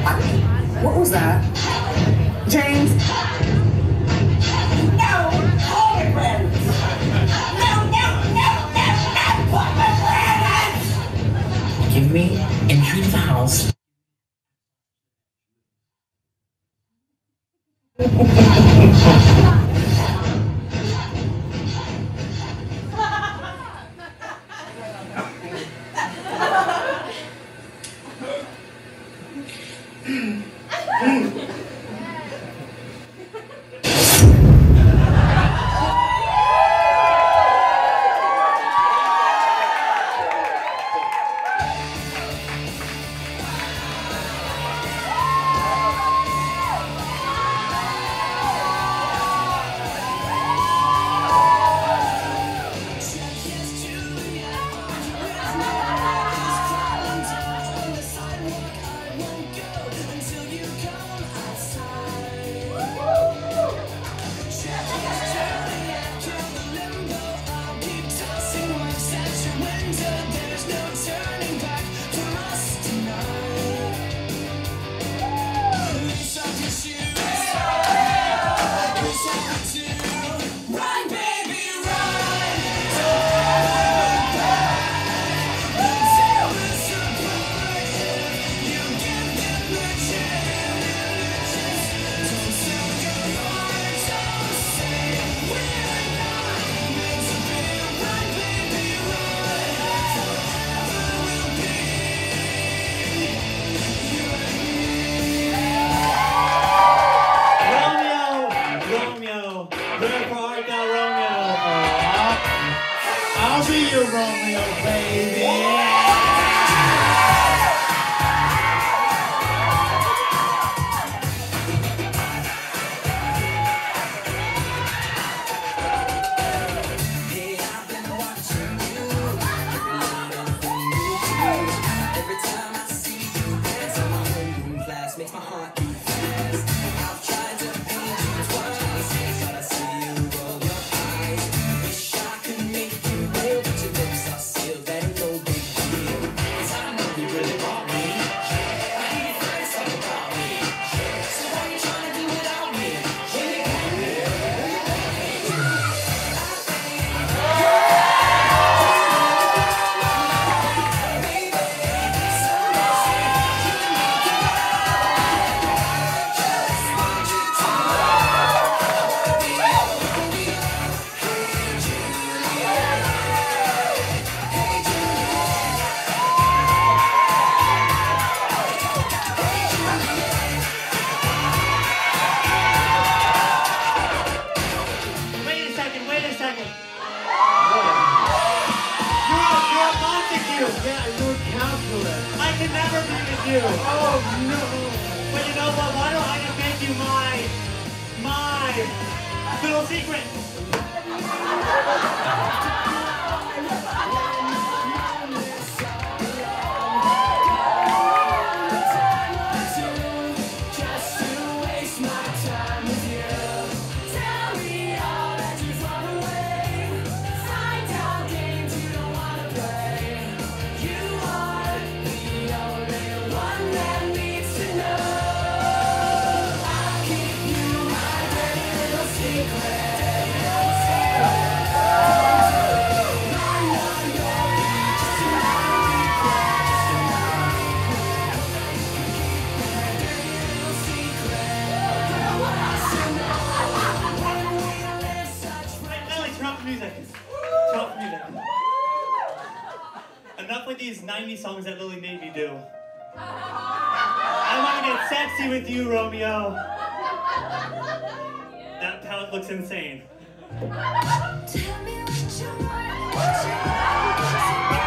What was that? James? No! Pomegranates! No, pomegranates! Give me entry to the house. Enough with these 90s songs that Lily made me do. I want to get sexy with you, Romeo. That palette looks insane. Tell me what you want, what you want.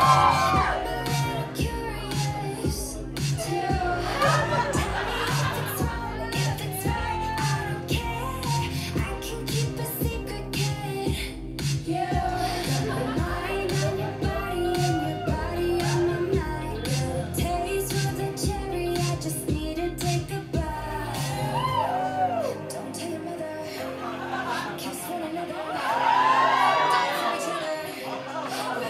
Curious to tell me if it's wrong, if it's right, I don't care. I can keep a secret, kid. Yeah, my mind on your body and your body on my mind. Got a taste for the cherry, I just need to take a bite. Don't tell your mother. Kiss one another. Die for each other.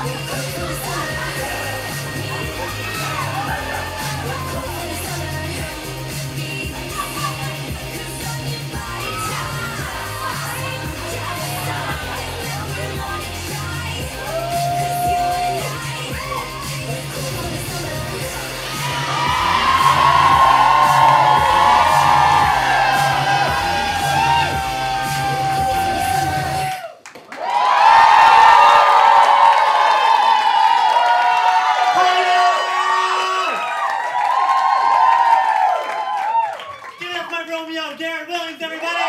Give it up for my Romeo, Darren Williams, everybody!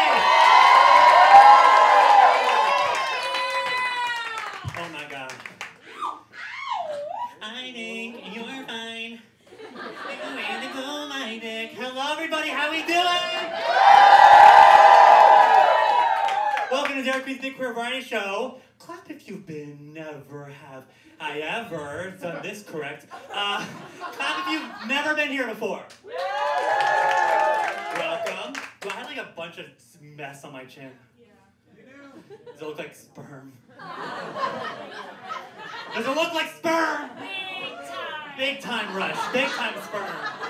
Oh my god. I think you're fine. Take away the glow, my dick. Hello, everybody, how we doing? Welcome to Derek B's Big Queer Variety Show. Clap if you've been, never have I ever done this correct. Clap if you've never been here before. Welcome. Do I have like a bunch of mess on my chin? Yeah. You do. Does it look like sperm? Does it look like sperm? Big time rush. Big time sperm.